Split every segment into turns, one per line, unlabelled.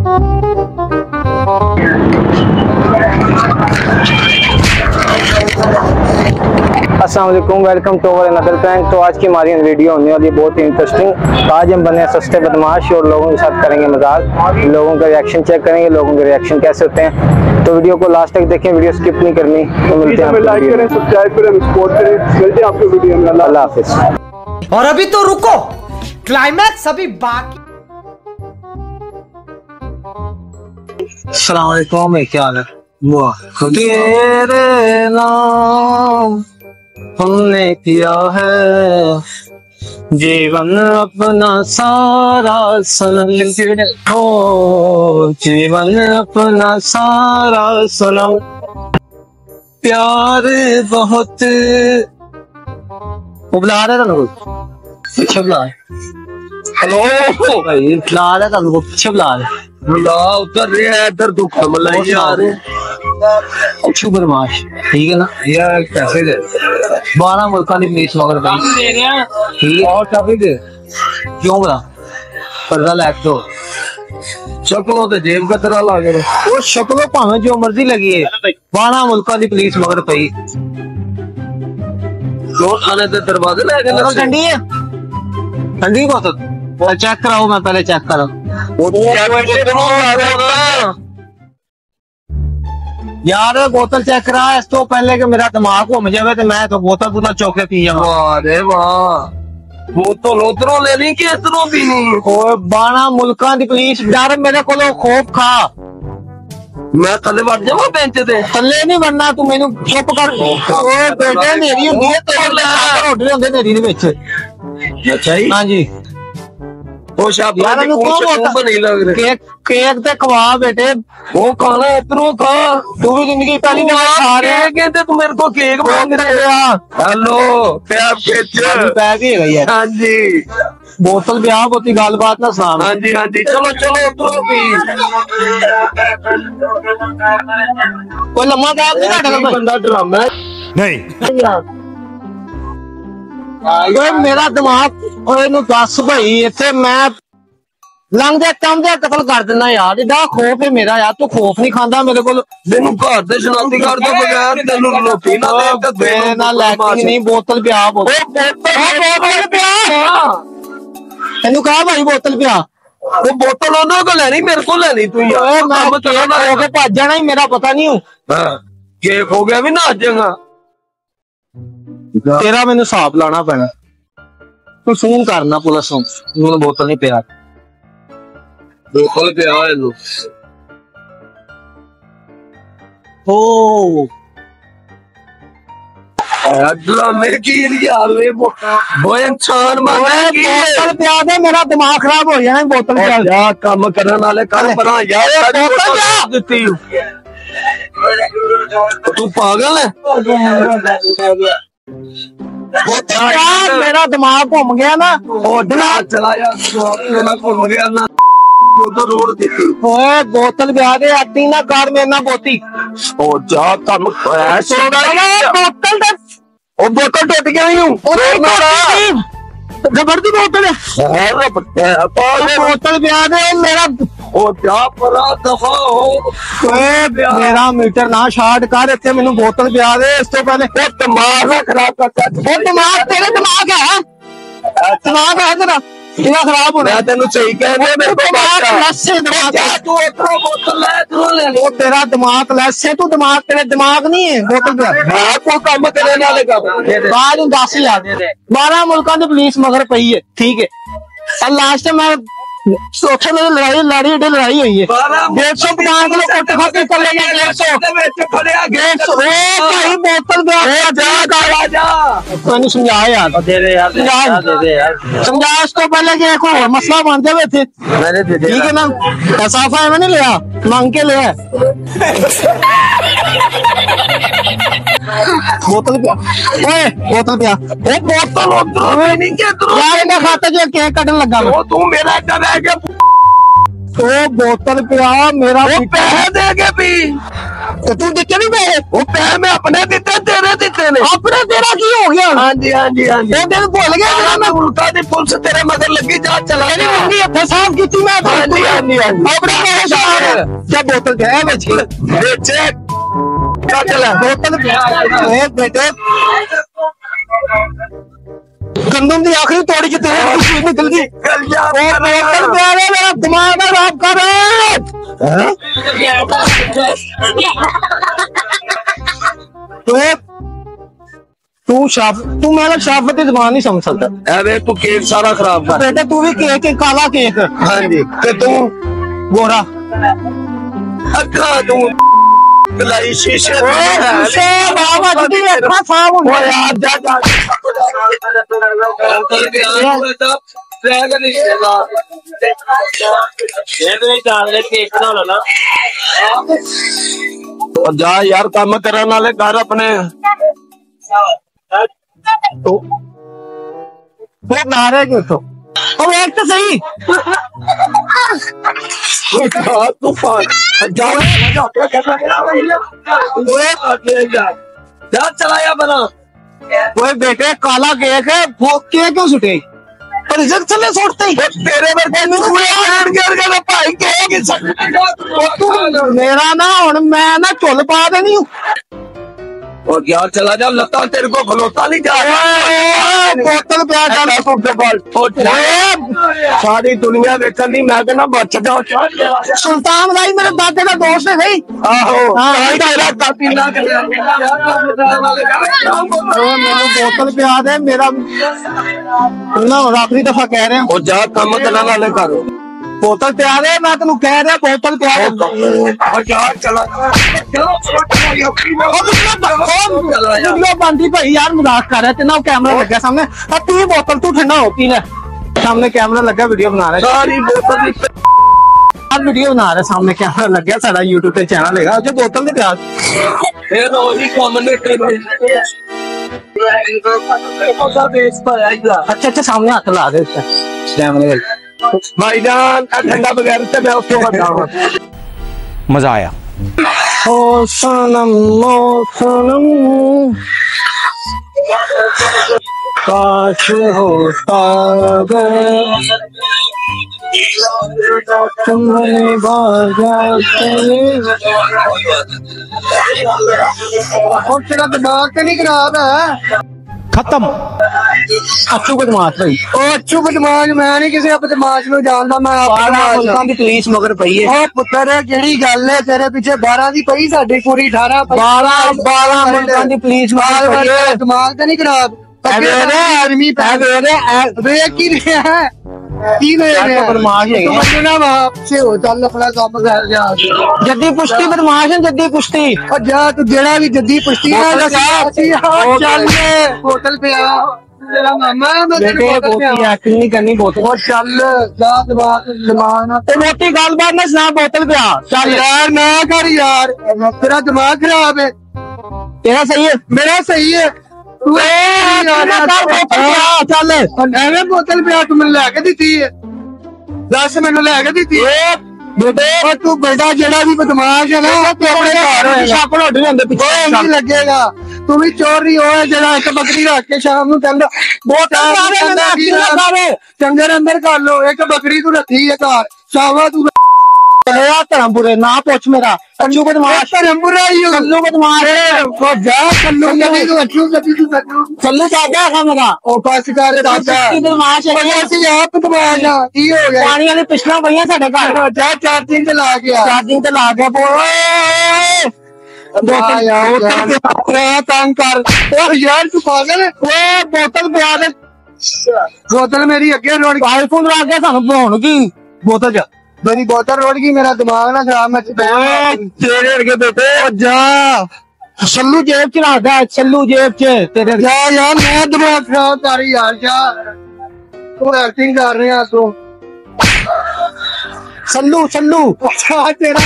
अस्सलाम वालेकुम, welcome to our another prank. तो आज की हमारी वीडियो होने वाली है बहुत ही इंटरेस्टिंग। आज हम बने सस्ते बदमाश और लोगों के साथ करेंगे मजाक, लोगों का रिएक्शन चेक करेंगे, लोगों के रिएक्शन कैसे होते हैं। तो वीडियो को लास्ट तक देखें, वीडियो स्किप नहीं करनी। तो मिलते हैं, लाइक करें, सब्सक्राइब करें, सपोर्ट करें। मिलते हैं आपको वीडियो में। अल्लाह हाफिज।
और अभी तो रुको, क्लाइमैक्स अभी बाकी।
अस्सलाम वालेकुम, क्या हाल है? वाह, तेरे नाम हमने किया है जीवन अपना सारा सनम, हो जीवन अपना सारा सनम, प्यार बहुत। वो बुला रहा था कुछ, अच्छा बुला, हेलो भाई, बुला रहा था वो, पीछे बुला रहे, बुला उतर रहे हैं इधर, दुख मलाई यार। अच्छी बदमाश, ठीक है ना यार। कैसे दे 12 मुल्क की पुलिस मगर भाई और काफी दे क्यों बता, पर्दा लैक दो, शक्लों तो जेब का तरह लागे, वो शक्लों भावे जो मर्जी लगी है, 12 मुल्क की पुलिस मगर पई। खाने के दरवाजे लगे ठंडी है, ठंडी बहुत। चेक कराओ, मैं पहले चेक करा। यार बोतल चेक करा इस तो पहले कि मेरा दिमाग घूम जाए, तो मैं तो बोतल चौके पी जाऊंगा। अरे वाह, बोतल उधरों लेनी कि इधरों पीनी? 12 मुल्कां दी पुलिस डर मेरे को खौफ खा। मैं थले बढ़ जावा बेंच ते, थले नहीं बनना तू, मैनू चुप कर। बेटे मेरी होंदी है तेरे रोटी होंदे मेरी दे विच। अच्छा जी, हां जी। ओ शाब यार, मैं को नहीं लग रहा। केक केक ते खवा बेटे, वो खाना इतनो खा, तू भी जिंदगी पहली बार खा रहा है। कहते तू मेरे को केक मांग रहा है। हेलो प्यार बैग ही है यार। हां जी, बोतल ब्याह होती गलबात ना सुना। हां जी, हां जी, चलो चलो उतरो भी। कोई लम्मा बैग नहीं काटना, बंदा ड्रामा नहीं यार। मेरा दिमाग दस भाई इतने मैं लंघदे कम दे कतल कर देना यार। एडा खौफ है मेरा यार, तू खौफ नहीं खांदा मेरे को। तेनू घर दे शनाती कर दो बगैर, तेनू रोटी ना दे ते ना लैकिंग नहीं। बोतल पिया, बोतल पिया, तेनू कहा भाई बोतल पिया। वो बोतल उन्होंने को लेनी, मेरे को लेनी। तू यार मैं होके भज जाना ही, मेरा पता नहीं हूँ। केक हो गया भी ना आजेगा तेरा, मैनू हिसाब लाना पैना। तू फोन करना पुलिस नूं, बोतल नहीं पिया, बोतल पिया है लो। ओ ड्रामे की यार, वो इंसान बोतल पिया दे, मेरा दिमाग खराब हो जाना। बोतल पिया काम करने वाले कर परा यार, देती तू पागल है। मेरा दिमाग घूम गया ना, चला यार घूम गया ना। बोतल ब्याह दे आती ना कर मेरे ना बोती। जा कम बोतल टूट गया जबरदस्ती बोतल है, बोतल ब्याह दे मेरा। दफा हो मेरा मीटर ना शार्ट कर, इतने मैनू बोतल पिया दे। इस तो पहले दिमाग खराब करता, दिमाग तेरे दिमाग है, दिमाग है तेरा, तेरा खराब होना। तेन सही कहने, तेरा दिमाग लैस है, तू दिमाग तेरे दिमाग नहीं है। बोतल को कम करने वाले का 12 मुल्कों की पुलिस मगर पई है, ठीक है। लास्ट में चौथे में लड़ाई हुई है। 150 किलो कुट खा के चले गए। 150 बोतल मैंने समझा यार, समझा इसको पहले कि एक और मसला बांधे हुए थे, ठीक है ना। साफा है मैंने लिया, मांग के लिया। बोतल पिया, बोतल पिया, बोतल खाता जो केक कटन लगा। तू मेरा रह गया, तो बोतल पिया मेरा पैसे दे के पी। तू दिते नहीं पैसे? वो पैसे मैं अपने दिते, तेरे दिते ने। अपने तेरा की हो गया? हाँ जी हाँ जी हाँ जी। वो दिन भूल गया तेरा? मैं उल्टा दी पुलिस तेरे मगर लगी जा चला। मेरी मंगी हथे साफ की थी मैं। हाँ जी हाँ जी हाँ जी। अपने पैसे साफ जब बोतल गया बेच क्या चला बोतल बेटे गंदम की आखिरी तोड़ी की तेरे निकल गई। मेरा दिमाग खराब कर तू मेरा शाफती जबान नहीं समझ सकता। अरे तू केक सारा खराब कर बेटा। तू भी केक काला केक। हाँ जी ते तू गोरा अखा तू शीशे बाबा यार जा जा जा यार काम करने वाले घर अपने नारे क्यों तो एक तो सही तूफान जा चलाया बना वो बेटे काला केक है केक क्यों सुटे रिजल्ट चले सुटते ही तेरे मेरा ना हूं मैं ना चुल पा देनी हूँ और यार चला जा लता तेरे को खलोता नहीं जा बोतल सारी दुनिया देखन दी मैं कहना बच जा सुल्तान भाई मेरे दादे का दोस्त है सही आहो बोतल पिया दे मेरा आखिरी दफा कह रहे हैं जा कम करने वाले करो बोतल पिया दे मैं तेन कह रहा बोतल पिया बनती भाई यार मजाक कर रहा तेना कैमरा लगा सामने तू ही बोतल तू ठंडा हो पी ले सामने कैमरा लगा वीडियो बना रहा वीडियो बना रहे सामने कैमरा लग गया सारा यूट्यूब पे चैनल है जो बोतल के प्याज अच्छा अच्छा सामने हाथ ला दे कैमरे भाईजान ठंडा बगैर से मैं उसको बताऊंगा
मजा आया
ओ सनम काश होता तुम्हें और तेरा दिमाग तो नहीं खराब है
खत्म
अच्छू बदमाश भाई अच्छू बदमाश मैं नहीं किसी बदमाश में जानता मैं पुलिस मगर पई है पुत्र केड़ी गल है तेरे पीछे 12 की पई साडी पूरी 18 12 मुल्कां दी पुलिस दिमाग तो नहीं खराब आर्मी जद्दी पुश्ती बदमाश है जद्दी पुश्ती और जा तू जेड़ा भी जद्दी पुश्ती चल होटल पे नहीं करनी बोतल चल मोटी गल बात ना सुना बोतल पे चल यार ना कर यार तेरा दिमाग खराब है तेरा सही है मेरा सही है चल एवं बोतल पे तू मैंने लैके दी है दस मैंने लैके दी बेटे तू बेटा जेड़ा भी बदमाश है ना पीछे लगेगा तू भी चोर नहीं हो जरा एक बकरी रख के शाम चंगर अंदर कर लो एक बकरी तू रखी है घर शाम तू धर्मपुरे ना पूछ मेरा कल्लू बदमाश धर्मपुरा कल्लू बदमाश कल्लू दादा है मेरा बस कर बदमाश पानी वाली पिछला पई साडे घर चार्जिंग ते ला गया तंग कर यार तू पागल बोतल पिया दे बोतल मेरी अगे आईफोन ला गया सानू बनाउण की बोतल च मेरी बोतल रोड़ गई मेरा दिमाग ना खराब मैं तेरे बेटे जा सल्लू जेब च रखदा सल्लू जेब च तेरे जा यार मैं दिमाग खराब कर यार जा तू एक्टिंग कर रहे हैं तू सल्लू सल्लू अच्छा तेरा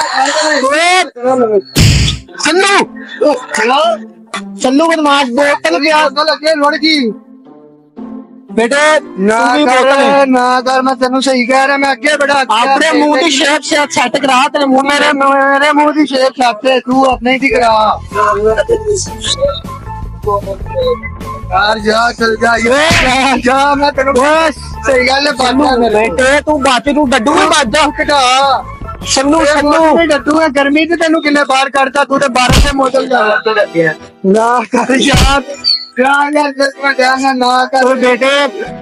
सल्लू सल्लू बदमाश बोतल लगे रोड़ की बेटे
ना कर मैं तेन सही कह रहा, मैं अगे बड़ा
अपने मुंह की शेप सेट करा, तेरे मुंह
मेरे मुंह की शेप सेट है, तू अपने ही करा यार। जा चल जा जा, मैं तेन सही गल है।
बेटे तू बाती तू डड्डू में बात जा
घटा
सन्नू सन्नू
डड्डू है, गर्मी से तेन किन्ने बाहर करता, तू 12 से मोटल ना कर यार, ना कर
बेटे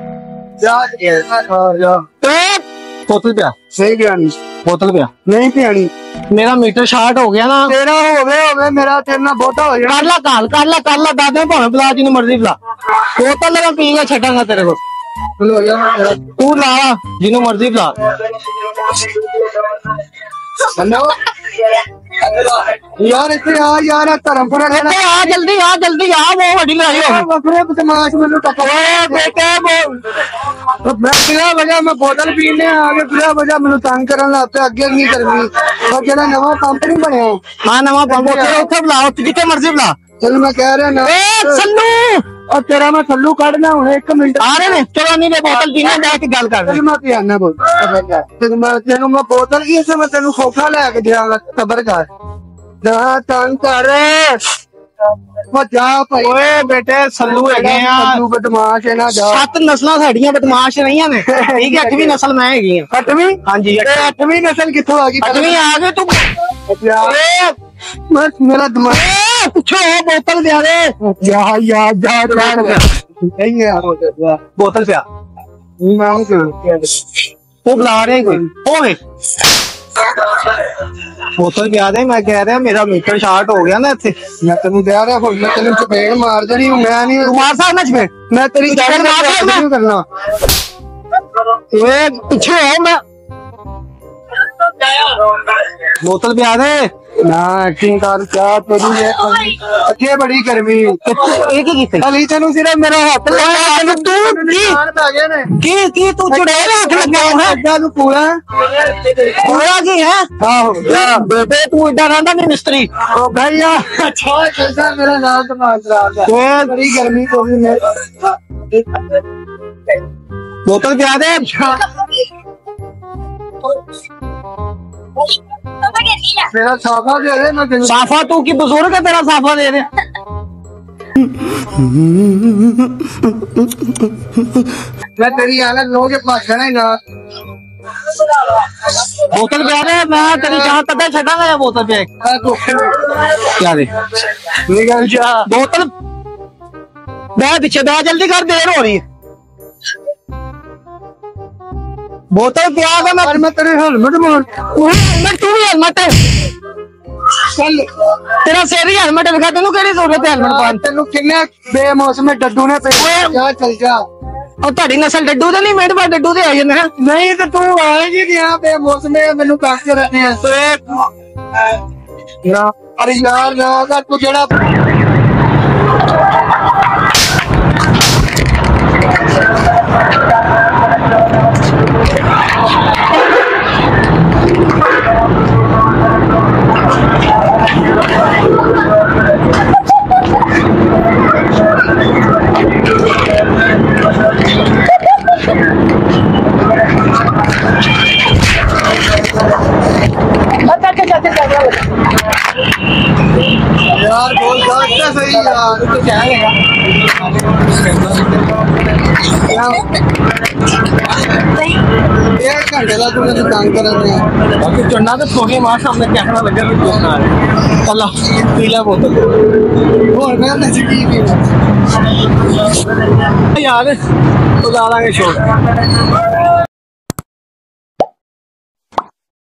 जा
बोतल पिया,
सही पियानी
बोतल पिया
नहीं पियानी।
मेरा मीटर शार्ट हो गया ना,
तेरा होवे मेरा तेरे ना बहुता हो जाना।
कर ला दादे भावे बुला जिन्हें मर्जी बुला, बोतल लगा पीएगा छटांगा तेरे को, तू ला जिन्हें मर्जी बुला।
यार इतने यार धर्मपुरा
आ जल्दी वो बड़ी लड़ाई होगी।
बदमाश मैनू बेटे मैं बिना वजह मैं बोतल पीने आगे बिना वजह मैनू तंग करन लग पे, अगे नहीं करनी और जेड़ा नवा पंप नहीं बनया।
हाँ नवा पंप उत्थे बुला, जिथे मर्जी बुला।
चल मैं कह रहा ना
सन्नू
और तेरा मैं थल्लू काटना हूं 1 मिनट
आ रहे ने, चलो नहीं मैं बोतल पीने बैठ के गल कर
मैं पियाना तेन मैं बोतल की से मैं तेन खोखा लैके दियांगा, सबर कर ना तंग कर जा भाई।
ओए बेटे सल्लू है
बदमाश है ना, जा
7 नस्लां साडियां बदमाश नहीं ने, ठीक है 8वीं नस्ल मैं हैगी।
8वीं?
हां जी
8वीं नस्ल कित्थों आ गई?
8वीं आ गई तू।
मेरा दिमाग
पूछो बोतल दे दे
जा नहीं है
बोतल पिया, वो बुला रहे कोई ओए बोतल पिया दे। मैं कह रहा मेरा मीटर शार्ट हो गया ना इथे,
मैं तेन कह रहा हूं मैं तेन चपेड़ मार देनी, मैं नहीं
तू मार सकना चपेड़,
मैं तेरी नहीं करना।
ओए पीछे हो, मैं बोतल पिया दे
ना एक्टिंग कर क्या तेरी अगे बड़ी गर्मी
एक ही की
अली तेन सिर्फ मेरा हाथ लगा
की तू चुड़ैल हाथ लगा है
तू पूरा
की है। बेटे तू इधर रहता नहीं मिस्त्री
ओ भैया अच्छा कैसा मेरा नाम तो मार बड़ी गर्मी को भी
बोतल पिया दे।
मेरा साफा दे दे, मैं
साफा तू की बुजुर्ग है, तेरा साफा दे दे।
मैं तेरी हालत लोग के पास है ना,
बोतल पिया दे, मैं तेरी चाह कदे छटांगा या बोतल पिया क्या दे
निकल जा
बोतल मैं पीछे दे, जल्दी कर देर हो रही है। बोतल पिया दे,
मैं तेरे हेलमेट मार
हेलमेट तू भी हेलमेट है,
चल
तेरा सिर ही हेलमेट लगा, तेनू केड़ी जरूरत है हेलमेट पान?
तेनू किन्ने बेमौसमे डड्डू ने पे जा चल जा।
और ताड़ी नस्ल डड्डू ते नहीं, मेरे पास डड्डू ते आ जांदे हैं।
नहीं तो तू आएगी यहाँ बेमौसमे मैनू काट के रहने हैं ना। अरे यार ना तू जेड़ा यार बोल सकते सही यार तो क्या है एक घंटे का तुमने तंग कर रहे हैं
बाकी चढ़ना तो थोड़ी मार सामने कैमरा लगा भी देखना है। चलो पीला बोतल
और मैं नजदीक
यार तो डालेंगे छोड़।